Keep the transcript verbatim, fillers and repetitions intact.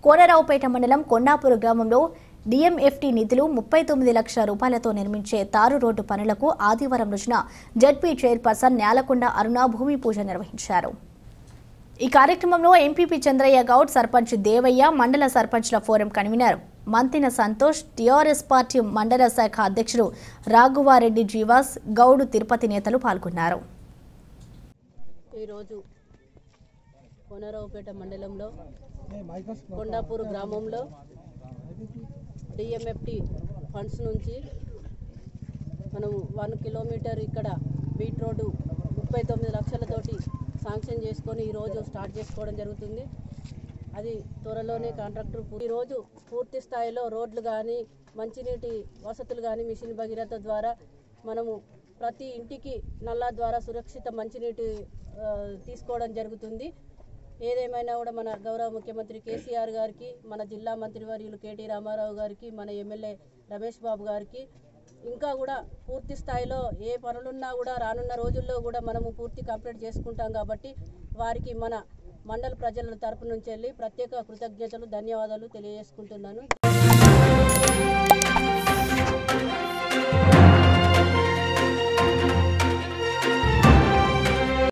కోనరావుపేట మండలం కొండాపూర్ గ్రామంలో డిఎంఎఫ్టీ నిధులు ముప్పై తొమ్మిది లక్షల రూపాయలతో నిర్మించే తారు రోడ్డు పనులకు ఆదివారం రోజున జడ్పీ చైర్పర్సన్ న్యాలకొండ అరుణ భూమి పూజ నిర్వహించారు. ఈ కార్యక్రమంలో ఎంపీపీ చంద్రయ్య గౌడ్, సర్పంచ్ దేవయ్య, మండల సర్పంచ్ల forum convener Manthina Santosh, TRS party మండల శాఖ అధ్యక్షుడు రాఘవారెడ్డి జీవాస్, గౌడ్, తిరుపతి నేతలు పాల్గొన్నారు. ఈరోజు కోనరావుపేట మండలంలో కొండాపూర్ గ్రామంలో డిఎంఎఫ్టీ ఫండ్స్ నుంచి మనం వన్ కిలోమీటర్ ఇక్కడ బీట్ రోడ్డు ముప్పై తొమ్మిది లక్షలతోటి శాంక్షన్ చేసుకొని ఈరోజు స్టార్ట్ చేసుకోవడం జరుగుతుంది. అది త్వరలోనే కాంట్రాక్టర్ ఈరోజు పూర్తి స్థాయిలో రోడ్లు కానీ మంచినీటి వసతులు కానీ మిషన్ భగీరథ ద్వారా మనము ప్రతి ఇంటికి నల్లా ద్వారా సురక్షిత మంచినీటి తీసుకోవడం జరుగుతుంది. ఏదేమైనా కూడా మన గౌరవ ముఖ్యమంత్రి కేసీఆర్ గారికి, మన జిల్లా మంత్రివర్యులు కేటీ రామారావు గారికి, మన ఎమ్మెల్యే రమేష్ బాబు గారికి ఇంకా కూడా పూర్తి స్థాయిలో ఏ పనులున్నా కూడా రానున్న రోజుల్లో కూడా మనము పూర్తి కంప్లీట్ చేసుకుంటాం కాబట్టి వారికి మన మండల ప్రజల తరపు నుంచి వెళ్ళి ప్రత్యేక కృతజ్ఞతలు, ధన్యవాదాలు తెలియజేసుకుంటున్నాను.